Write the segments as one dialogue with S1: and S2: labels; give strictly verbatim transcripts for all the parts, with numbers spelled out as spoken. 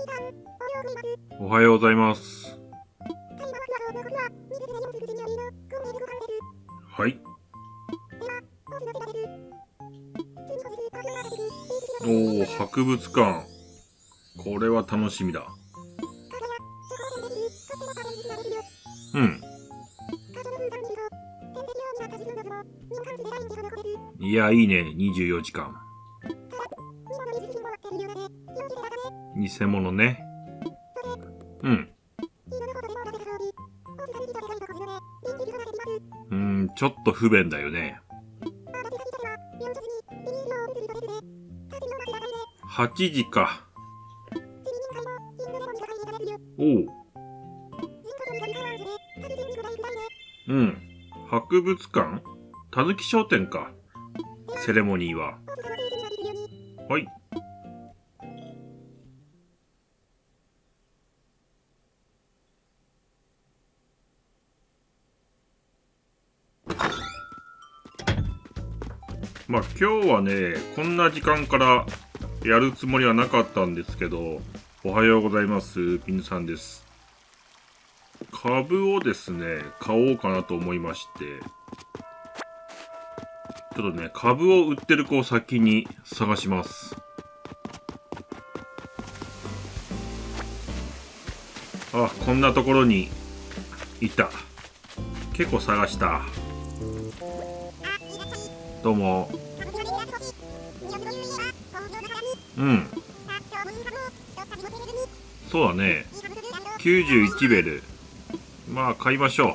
S1: おはようございます。はい。おお、博物館。これは楽しみだ。うん。いや、いいね。にじゅうよじかん。偽物ね。うん。うーん、ちょっと不便だよね。はちじか。おう。うん。博物館？たぬき商店か。セレモニーは。はい。まあ今日はね、こんな時間からやるつもりはなかったんですけど、おはようございます。ピヌさんです。株をですね、買おうかなと思いまして、ちょっとね、株を売ってる子を先に探します。あ、こんなところにいた。結構探した。どうも。うん。そうだね。きゅうじゅういちベル。まあ、買いましょ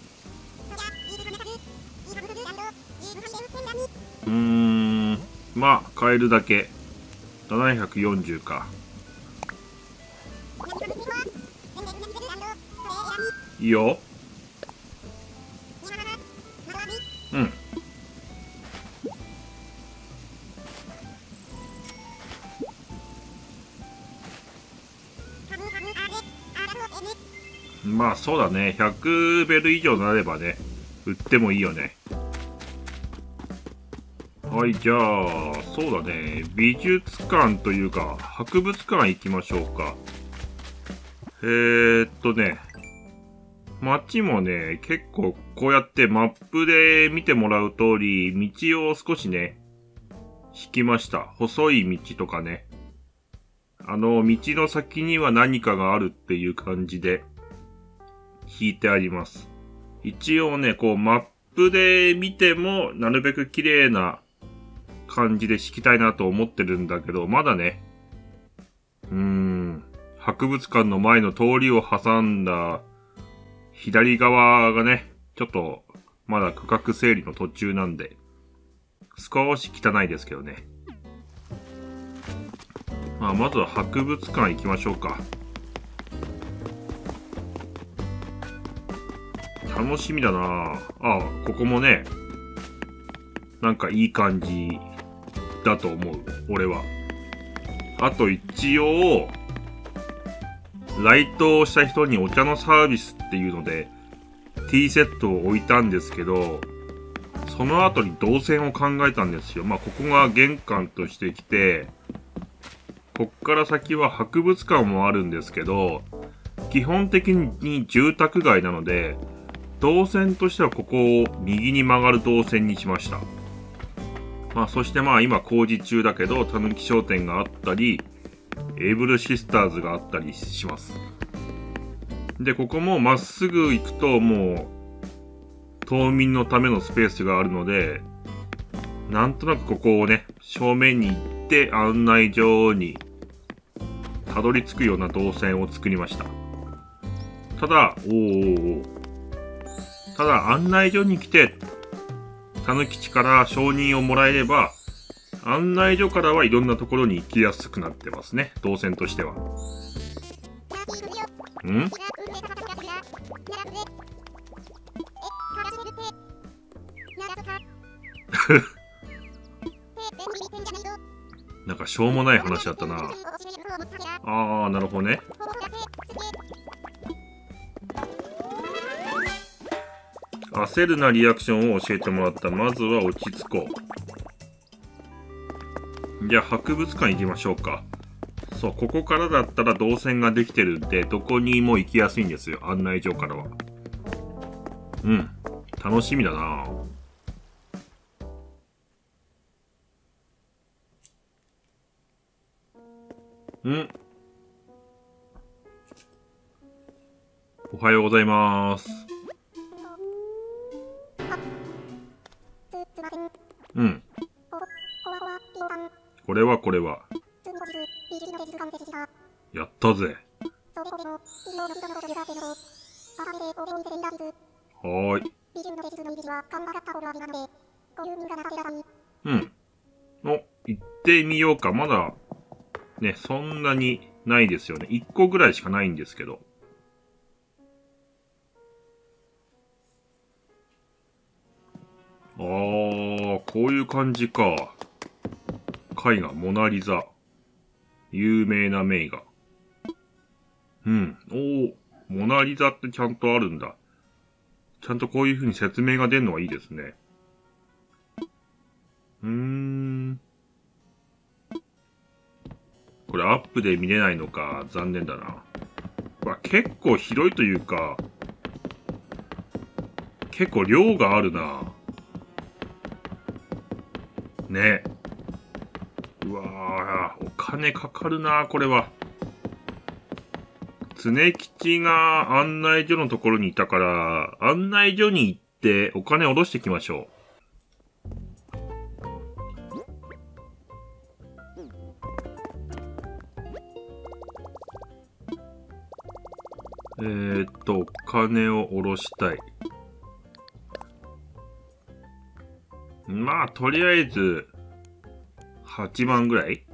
S1: う。うーん。まあ、買えるだけ。ななひゃくよんじゅうか。いいよ。うん。まあそうだね。ひゃくベル以上になればね、売ってもいいよね。はい、じゃあ、そうだね。美術館というか、博物館行きましょうか。えーっとね、街もね、結構こうやってマップで見てもらう通り、道を少しね、引きました。細い道とかね。あの、道の先には何かがあるっていう感じで、引いてあります。一応ね、こうマップで見ても、なるべく綺麗な感じで敷きたいなと思ってるんだけど、まだね、うーん、博物館の前の通りを挟んだ左側がね、ちょっとまだ区画整理の途中なんで、少し汚いですけどね。まあ、まずは博物館行きましょうか。楽しみだなぁ。ああ、ここもね、なんかいい感じだと思う、俺は。あと一応、来島した人にお茶のサービスっていうので、ティーセットを置いたんですけど、その後に動線を考えたんですよ。まあ、ここが玄関としてきて、こっから先は博物館もあるんですけど、基本的に住宅街なので、動線としてはここを右に曲がる動線にしました。まあそしてまあ今工事中だけど、たぬき商店があったり、エイブルシスターズがあったりします。で、ここもまっすぐ行くともう、島民のためのスペースがあるので、なんとなくここをね、正面に行って案内所にたどり着くような動線を作りました。ただ、おーおーただ案内所に来て、たぬきちから承認をもらえれば、案内所からはいろんなところに行きやすくなってますね、動線としては。んなんかしょうもない話だったな。あー、なるほどね。焦るなリアクションを教えてもらった。まずは落ち着こう。じゃあ博物館行きましょうか。 そう、ここからだったら動線ができてるんで、どこにも行きやすいんですよ、案内所からは。うん。楽しみだな。うん。おはようございます。うん。これはこれは。やったぜ。はーい。うん。お、行ってみようか。まだ、ね、そんなにないですよね。いっこぐらいしかないんですけど。あー、こういう感じか。絵画、モナリザ。有名な名画。うん。おー、モナリザってちゃんとあるんだ。ちゃんとこういう風に説明が出るのはいいですね。うーん。これアップで見れないのか、残念だな。わ、結構広いというか、結構量があるな。ね。うわー、お金かかるな、これは。常吉が案内所のところにいたから、案内所に行ってお金下ろしてきましょう。えーっと、お金を下ろしたい。まあ、とりあえず、はちまんぐらい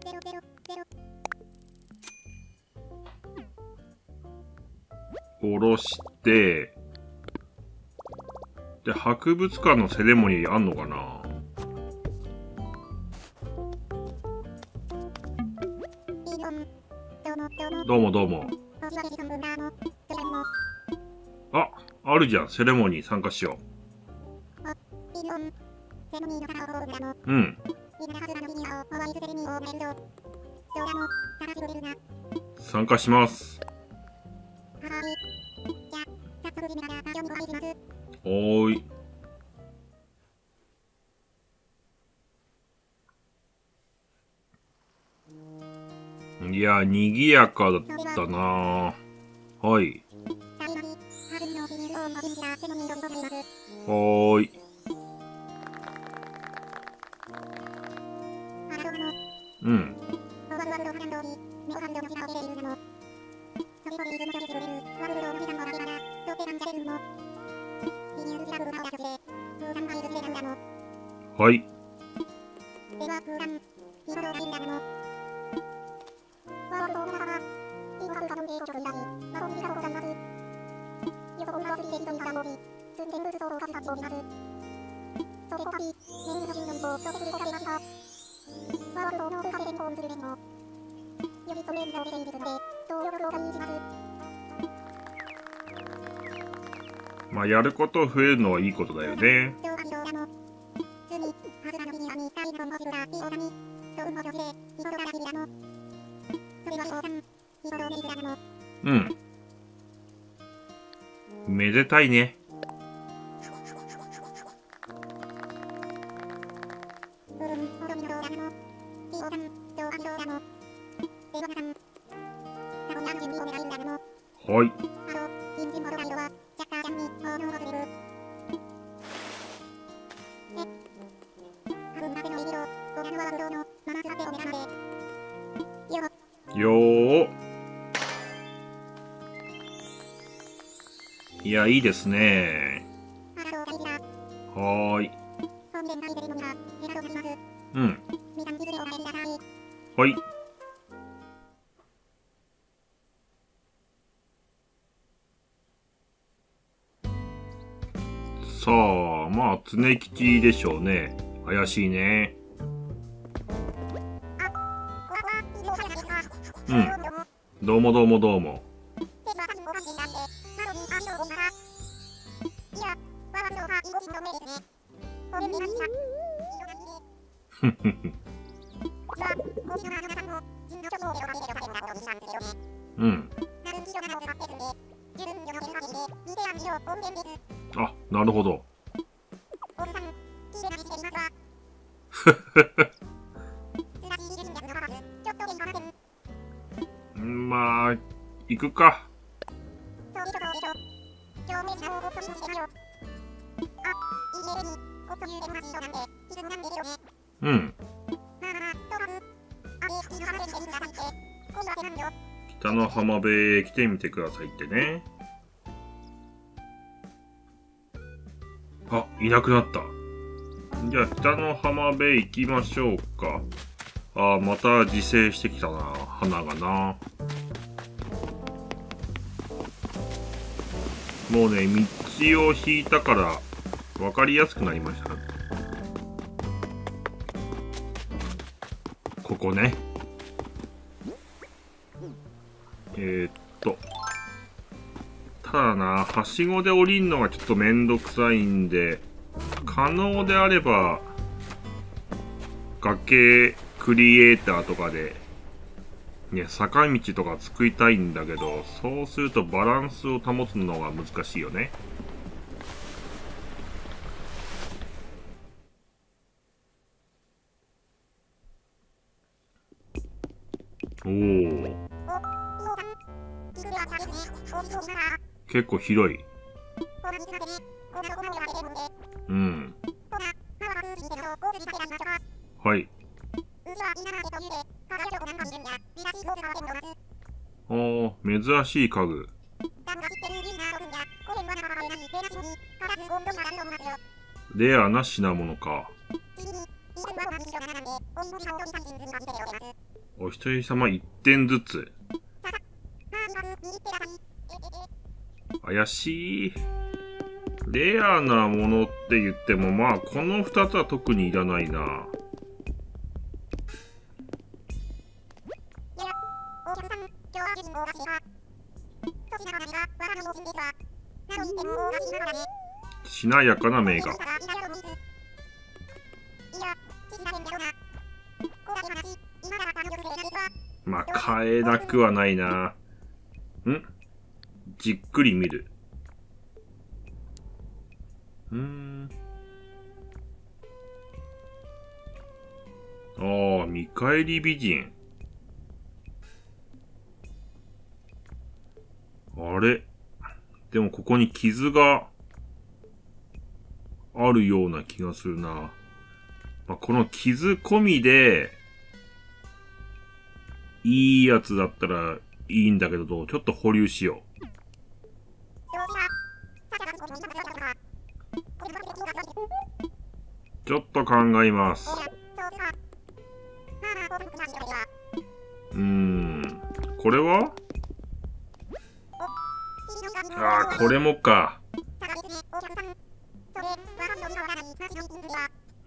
S1: 下ろして、で、博物館のセレモニーあんのかな？どうもどうも。あ、あるじゃん。セレモニー参加しよう。うん。参加します。おーい。いや、賑やかだったな。はい。はーい。うん。はい。まあ、やること増えるのはいいことだよね。うん。めでたいね。はい。よー。いや、いいですね。はーい。うん。はい。さあ、まあ、常吉でしょうね。怪しいね。うん。どうもどうもどうも。ふふふ。 うん。あ、なるほど。まあ、行くか。うん。北の浜辺へ来てみてくださいってね。あ、いなくなった。じゃあ北の浜辺行きましょうか。あ、また自生してきたな、花がな。もうね、道を引いたから分かりやすくなりました。ここね。えー、っとただな、はしごで降りるのがちょっとめんどくさいんで、可能であれば崖クリエイターとかでね、坂道とか作りたいんだけど、そうするとバランスを保つのが難しいよね。おお、結構広い。うん。はい。ああ、珍しい家具。レアな品物か。お一人様一点ずつ。怪しい。レアなものって言っても、まあこの二つは特にいらないな。しなやかな名画。まあ買えなくはないな。ん？じっくり見る。うーん。ああ、見返り美人。あれ？でもここに傷があるような気がするな。まあ、この傷込みで、いいやつだったらいいんだけど、ちょっと保留しよう。ちょっと考えます。うーん。これは？ああ、これもか。うん。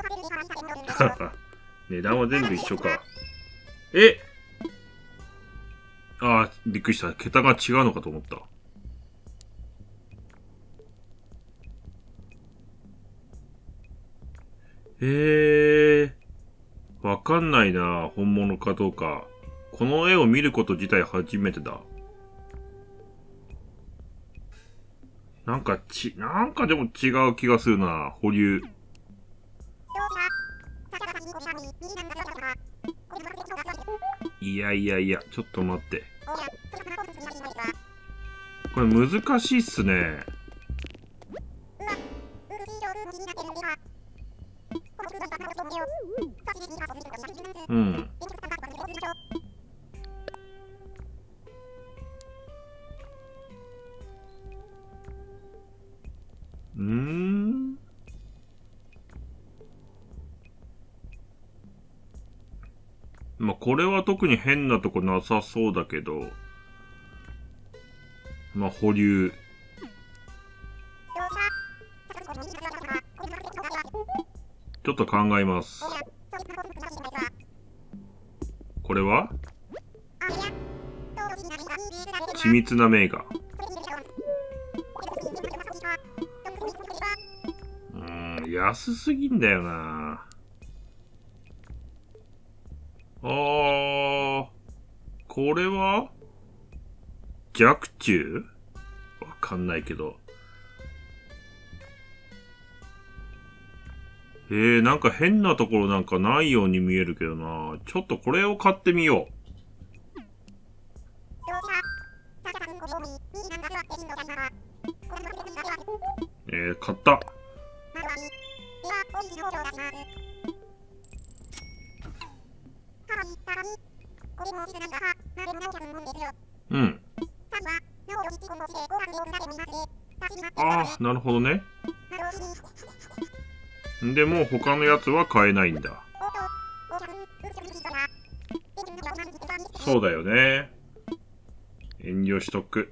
S1: 値段は全部一緒か。え？ああ、びっくりした。桁が違うのかと思った。へえ。わかんないな。本物かどうか。この絵を見ること自体初めてだ。なんかち、なんかでも違う気がするな。保留。いやいやいや、ちょっと待って。これ難しいっすね。うん。うーん。まあ、これは特に変なとこなさそうだけど、まあ、保留。ちょっと考えます。これは？緻密な名画。うーん、安すぎんだよな。 あー、これは弱中？わかんないけど。えー、なんか変なところなんかないように見えるけどな。ちょっとこれを買ってみよう。えー、買った。うん。ああ、なるほどね。でも他のやつは買えないんだ。そうだよね。遠慮しとく。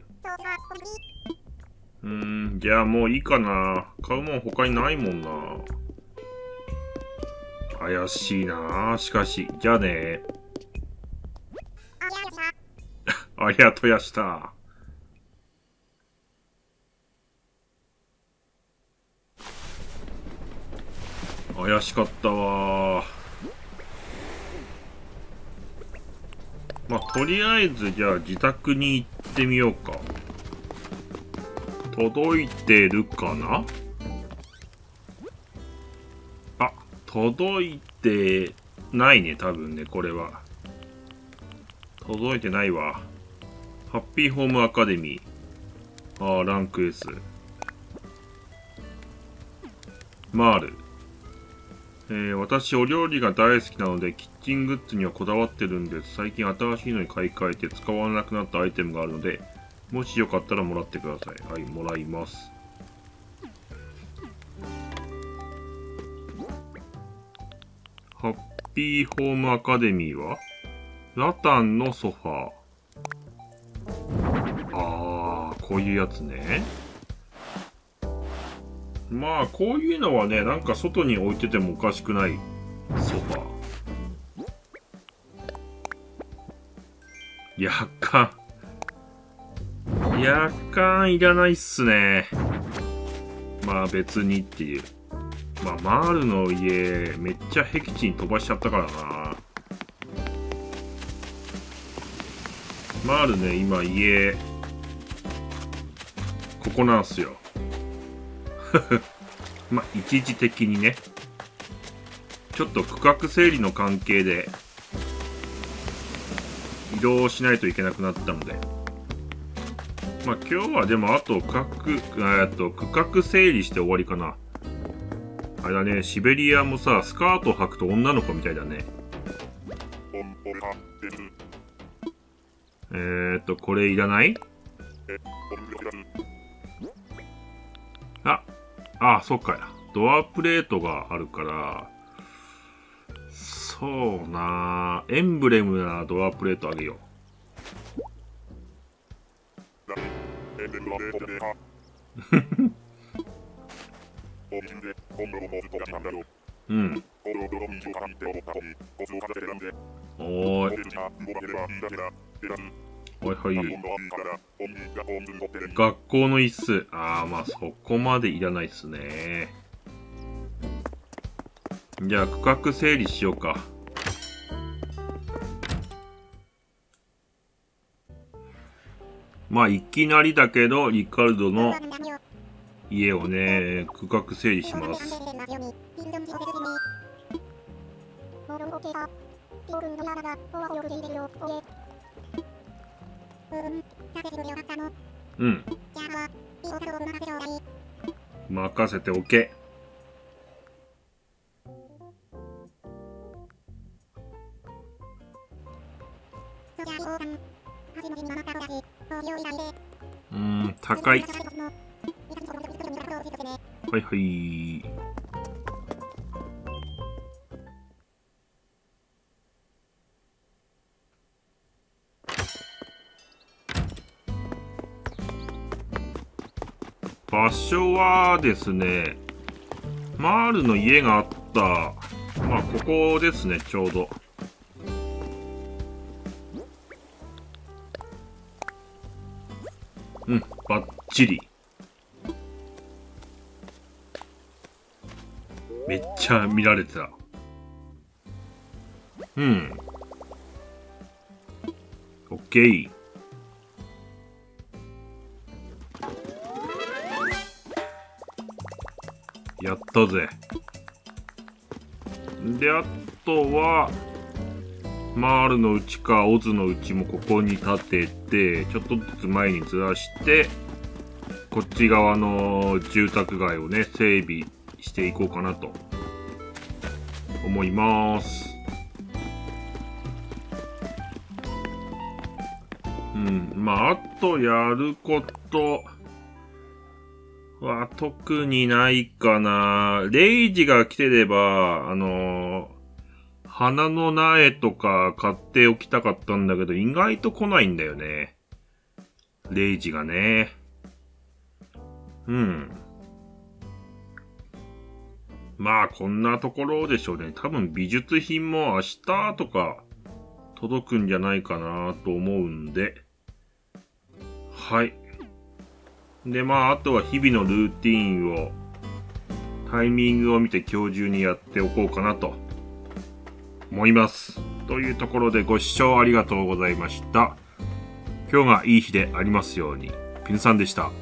S1: うーん、じゃあもういいかな。買うもん他にないもんな。怪しいな。しかし、じゃあね。ありがとやした。怪しかったわ。まあ、とりあえずじゃあ自宅に行ってみようか。届いてるかな？あ、届いてないね、多分ね、これは。届いてないわ。ハッピーホームアカデミー。ああ、ランク S。マール。えー、私、お料理が大好きなので、キッチングッズにはこだわってるんです。最近新しいのに買い替えて使わなくなったアイテムがあるので、もしよかったらもらってください。はい、もらいます。ハッピーホームアカデミーはラタンのソファー。あー、こういうやつね。まあ、こういうのはね、なんか外に置いててもおかしくないソファー。やっかん。やっかんいらないっすね。まあ別にっていう。まあ、マールの家、めっちゃ僻地に飛ばしちゃったからな。マールね、今家、ここなんすよ。まあ、一時的にね。ちょっと区画整理の関係で、移動しないといけなくなったので。まあ、今日はでもあと区画、えっと、区画整理して終わりかな。あれだね、シベリアもさ、スカート履くと女の子みたいだね。えーっと、これいらない？あ、あ、そっか。ドアプレートがあるから、そうなエンブレムなドアプレートあげよう。うん。おーい。はいはい。学校の椅子。ああ、まあそこまでいらないっすね。じゃあ区画整理しようか。まあいきなりだけど、リカルドの家をね、区画整理します。うん。任せておけ。うーん、高い。はいはい。場所はですね、マールの家があった、まあここですね、ちょうど。うん、バッチリ。めっちゃ見られてた。うん。 ケー。やったぜ。で、あとは、マールのうちかオズのうちもここに立てて、ちょっとずつ前にずらして、こっち側の住宅街をね、整備していこうかなと思います。うん、まあ、あとやることは特にないかな。レイジが来てれば、あのー、花の苗とか買っておきたかったんだけど、意外と来ないんだよね。レイジがね。うん。まあ、こんなところでしょうね。多分美術品も明日とか届くんじゃないかなと思うんで。はい。で、まあ、あとは日々のルーティーンをタイミングを見て今日中にやっておこうかなと思います。というところでご視聴ありがとうございました。今日がいい日でありますように。ピンさんでした。